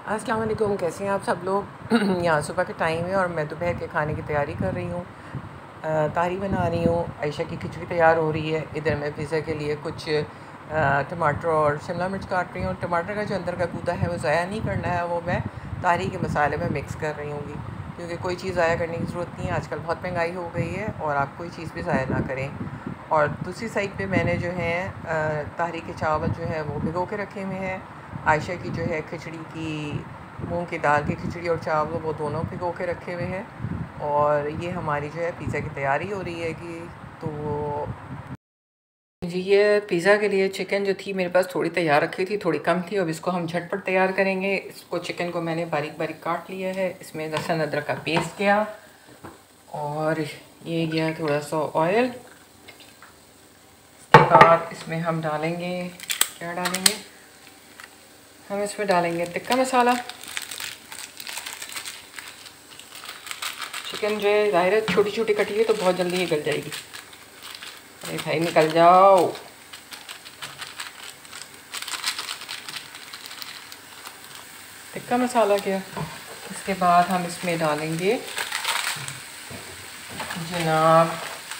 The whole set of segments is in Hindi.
अस्सलाम वालेकुम, कैसे हैं आप सब लोग। यहाँ सुबह का टाइम है और मैं दोपहर के खाने की तैयारी कर रही हूँ। तारी बना रही हूँ। आयशा की खिचड़ी तैयार हो रही है। इधर मैं पिज़्ज़ा के लिए कुछ टमाटर और शिमला मिर्च काट रही हूँ। टमाटर का जो अंदर का गूदा है वो ज़ाया नहीं करना है, वो मैं तारी के मसाले में मिक्स कर रही हूँगी, क्योंकि कोई चीज़ ज़ाया करने की ज़रूरत नहीं है। आजकल बहुत महंगाई हो गई है और आप कोई चीज़ भी ज़ाया ना करें। और दूसरी साइड पे मैंने जो है तारी के चावल जो है वो भिगो के रखे हुए हैं। आयशा की जो है खिचड़ी की, मूंग की दाल की खिचड़ी और चावल वो दोनों भिगो के रखे हुए हैं। और ये हमारी जो है पिज़्ज़ा की तैयारी हो रही है कि तो जी, ये पिज़्ज़ा के लिए चिकन जो थी मेरे पास थोड़ी तैयार रखी थी, थोड़ी कम थी। अब इसको हम झटपट तैयार करेंगे। इसको चिकन को मैंने बारीक बारीक काट लिया है। इसमें लहसुन अदरक का पेस्ट किया और ये गया थोड़ा सा ऑयल। इसके बाद इसमें हम डालेंगे, क्या डालेंगे, हम इसमें डालेंगे टिक्का मसाला। चिकन जो है ज़ाहिर है छोटी छोटी कटी है तो बहुत जल्दी ही गल जाएगी। अरे भाई निकल जाओ। टिक्का मसाला क्या, इसके बाद हम इसमें डालेंगे जनाब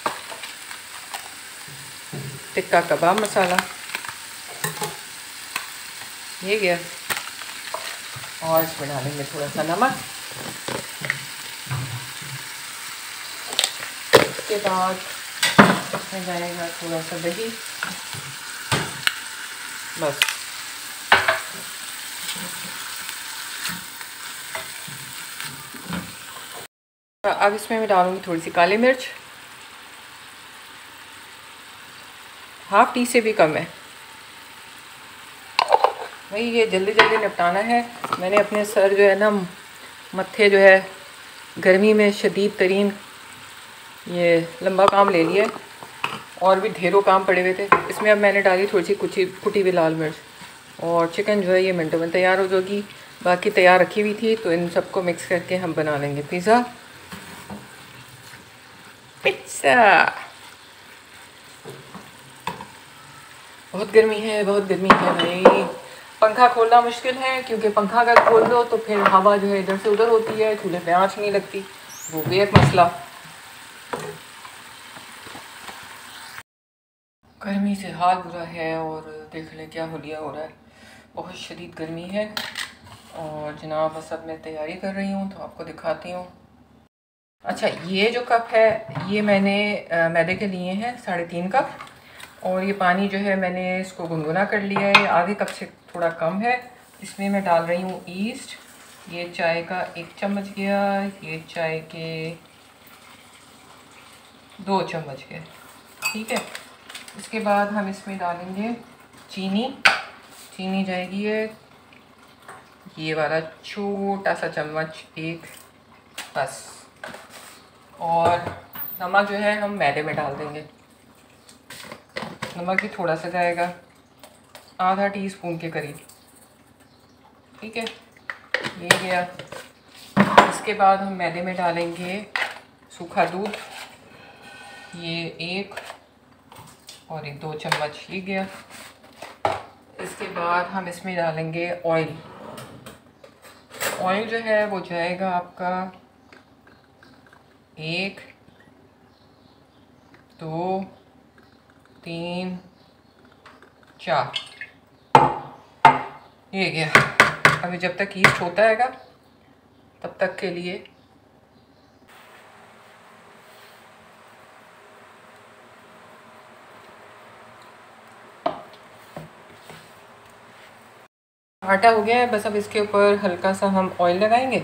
टिक्का कबाब मसाला, ये गया। और इसमें डालेंगे थोड़ा सा नमक। इसके बाद इसमें जाएगा थोड़ा सा दही, बस। अब इसमें मैं डालूँगी थोड़ी सी काली मिर्च, हाफ़ टी से भी कम है। भाई ये जल्दी जल्दी निपटाना है। मैंने अपने सर जो है ना, मत्थे जो है गर्मी में शदीद तरीन ये लंबा काम ले लिया। और भी ढेरों काम पड़े हुए थे। इसमें अब मैंने डाली थोड़ी सी कुटी हुई लाल मिर्च। और चिकन जो है ये मिनटों में तैयार हो जाएगी। बाकी तैयार रखी हुई थी, तो इन सबको मिक्स करके हम बना लेंगे पिज़्ज़ा। पिज़्ज़ा बहुत गर्मी है, बहुत गर्मी है भाई। पंखा खोलना मुश्किल है, क्योंकि पंखा अगर खोल दो तो फिर हवा जो है इधर से उधर होती है, चूल्हे पे आँच नहीं लगती, वो भी एक मसला। गर्मी से हाल बुरा है और देख लें क्या हुलिया हो रहा है। बहुत शदीद गर्मी है। और जनाब बस अब मैं तैयारी कर रही हूँ तो आपको दिखाती हूँ। अच्छा, ये जो कप है ये मैंने मैदे के लिए हैं 3.5 कप। और ये पानी जो है मैंने इसको गुनगुना कर लिया है, आधे कप से थोड़ा कम है। इसमें मैं डाल रही हूँ ईस्ट। ये चाय का 1 चम्मच गया, ये चाय के 2 चम्मच गए, ठीक है। इसके बाद हम इसमें डालेंगे चीनी। चीनी जाएगी है ये वाला छोटा सा चम्मच, एक, बस। और नमक जो है हम मैदे में डाल देंगे। नमक भी थोड़ा सा जाएगा, आधा टीस्पून के करीब, ठीक है। ये गया। इसके बाद हम मैदे में डालेंगे सूखा दूध, ये 1 और ये 2 चम्मच, ये गया। इसके बाद हम इसमें डालेंगे ऑयल। ऑयल जो है वो जाएगा आपका 1, 2, 3, 4, ये गया। अभी जब तक ईस्ट होता हैगा तब तक के लिए आटा हो गया है। बस अब इसके ऊपर हल्का सा हम ऑयल लगाएंगे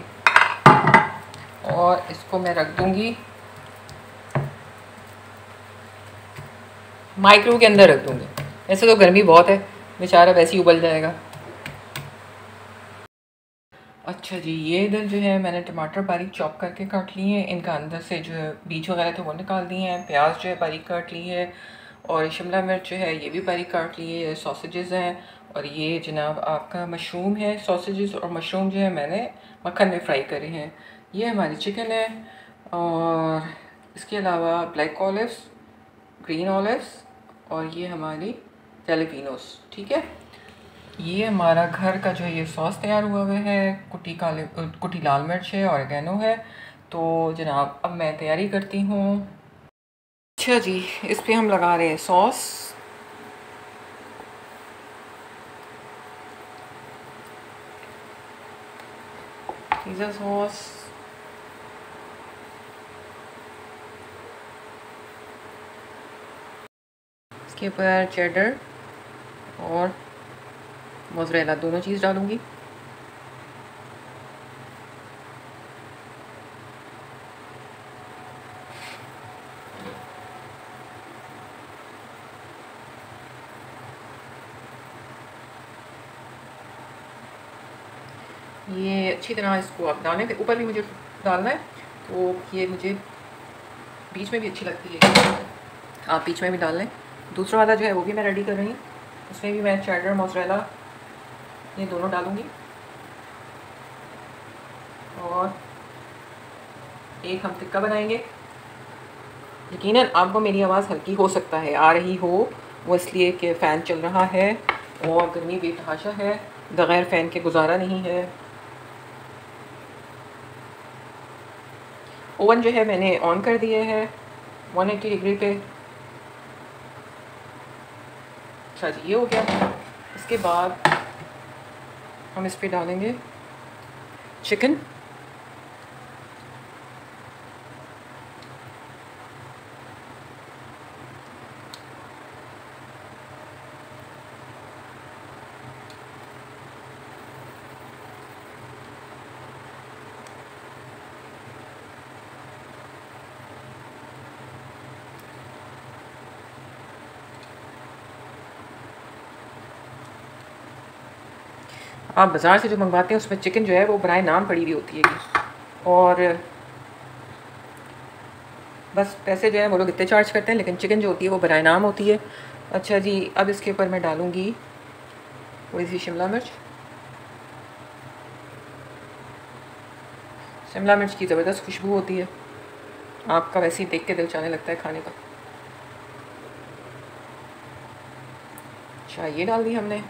और इसको मैं रख दूंगी माइक्रो के अंदर रख दूंगी। वैसे तो गर्मी बहुत है, बेचारा वैसे ही उबल जाएगा। अच्छा जी, ये इधर जो है मैंने टमाटर बारीक चॉप करके काट लिए हैं। इनका अंदर से जो है बीज वगैरह थे वो निकाल दिए हैं। प्याज जो है बारीक काट ली है और शिमला मिर्च जो है ये भी बारीक काट ली है। सॉसेजेस हैं और ये जनाब आपका मशरूम है। सॉसेजेस और मशरूम जो है मैंने मक्खन में फ्राई करे हैं। ये हमारी चिकन है। और इसके अलावा ब्लैक ऑलिव्स, ग्रीन ऑलिव्स और ये हमारी जैलेपिनोस, ठीक है। ये हमारा घर का जो है ये सॉस तैयार हुआ हुआ है। कुटी लाल मिर्च है, ऑरिगेनो है। तो जनाब अब मैं तैयारी करती हूँ। अच्छा जी, इस पे हम लगा रहे हैं सॉस। पिज़्ज़ा सॉस, इसके ऊपर चेडर और मोज़रेला दोनों चीज़ डालूँगी। ये अच्छी तरह इसको आप डालें, फिर ऊपर भी मुझे डालना है। तो ये मुझे बीच में भी अच्छी लगती है, आप बीच में भी डाल लें। दूसरा वाला जो है वो भी मैं रेडी कर रही हूँ, उसमें भी मैं चेडर मोज़रेला ये दोनों डालूँगी। और एक हम टिक्का बनाएंगे। यकीनन आपको मेरी आवाज़ हल्की हो सकता है आ रही हो, वो इसलिए कि फ़ैन चल रहा है और गर्मी बेतहाशा है, बग़ैर फ़ैन के गुजारा नहीं है। ओवन जो है मैंने ऑन कर दिए है 180 डिग्री पे। अच्छा जी, ये हो गया। इसके बाद हम इस पे डालेंगे चिकन। आप बाज़ार से जो मंगवाते हैं उसमें चिकन जो है वो बराए नाम पड़ी हुई होती है, और बस पैसे जो है वो लोग इतने चार्ज करते हैं, लेकिन चिकन जो होती है वो बराए नाम होती है। अच्छा जी, अब इसके ऊपर मैं डालूँगी थोड़ी सी शिमला मिर्च। शिमला मिर्च की ज़बरदस्त खुशबू होती है, आपका वैसे ही देख के दिल चाहने लगता है खाने का। अच्छा, ये डाल दी हमने।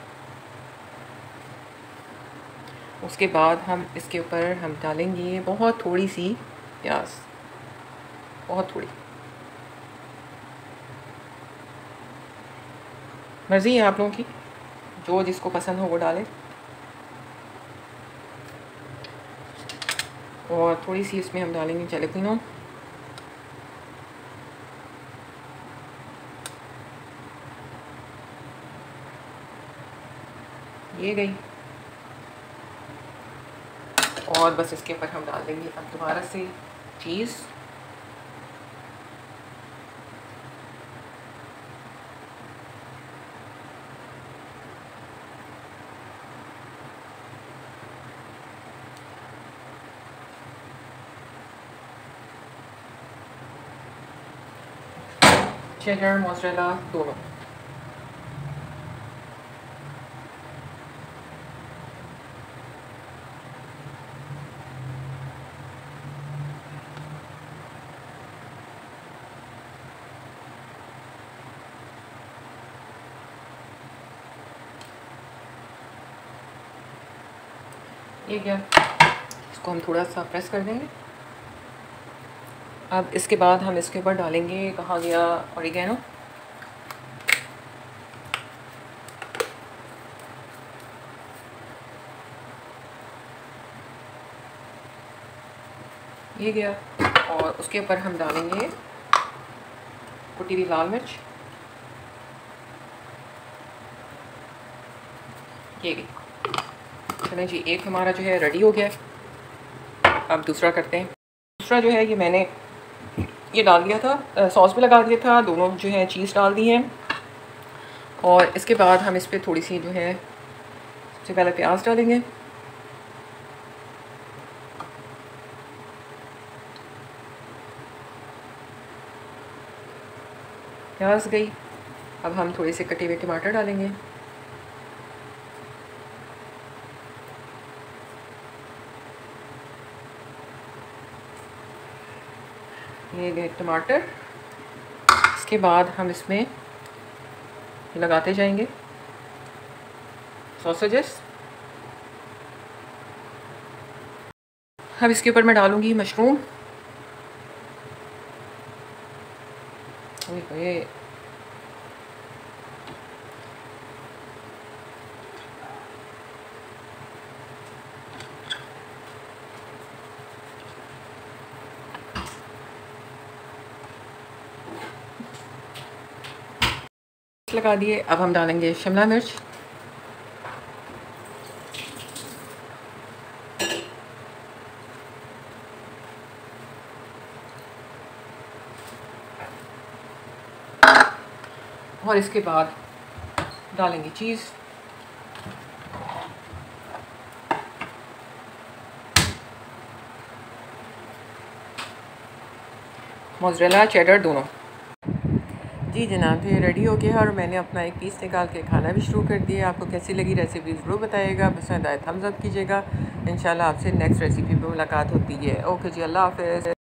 उसके बाद हम इसके ऊपर हम डालेंगे बहुत थोड़ी सी प्याज, बहुत थोड़ी, मर्ज़ी है आप लोगों की, जो जिसको पसंद हो वो डालें। और थोड़ी सी इसमें हम डालेंगे जैलेपिनो। ये गई। और बस इसके ऊपर हम डाल देंगे अब दोबारा से चीज़। चेडर मोज़रेला दोनों। ये गया, इसको हम थोड़ा सा प्रेस कर देंगे। अब इसके बाद हम इसके ऊपर डालेंगे, कहा गया, ऑरिगेनो। ये गया। और उसके ऊपर हम डालेंगे कुटी हुई लाल मिर्च। ये गई। चलें जी, एक हमारा जो है रेडी हो गया। अब दूसरा करते हैं। दूसरा जो है ये मैंने ये डाल दिया था, सॉस भी लगा दिया था, दोनों जो है चीज़ डाल दी हैं। और इसके बाद हम इस पर थोड़ी सी जो है सबसे पहले प्याज डालेंगे। प्याज गई। अब हम थोड़े से कटे हुए टमाटर डालेंगे। ये गए टमाटर। इसके बाद हम इसमें लगाते जाएंगे। सॉसेजेस। अब इसके ऊपर मैं डालूँगी मशरूम। ये लगा दिए। अब हम डालेंगे शिमला मिर्च, और इसके बाद डालेंगे चीज़। मोज़रेला चेडर दोनों। जी जनाब, ये रेडी हो गया और मैंने अपना एक पीस निकाल के खाना भी शुरू कर दिया। आपको कैसी लगी रेसिपी ज़रूर बताइएगा, पसंद आए थम्स अप कीजिएगा। इंशाल्लाह आपसे नेक्स्ट रेसिपी पर मुलाकात होती है। ओके जी, अल्लाह हाफ़िज़।